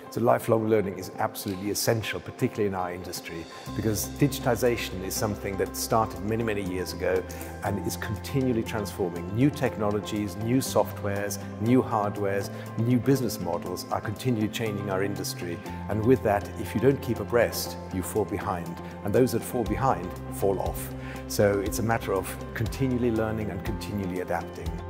So lifelong learning is absolutely essential, particularly in our industry, because digitization is something that started many, many years ago and is continually transforming. New technologies, new softwares, new hardwares, new business models are continually changing our industry. And with that, if you don't keep abreast, you fall behind. And those that fall behind fall off. So it's a matter of continually learning and continually adapting.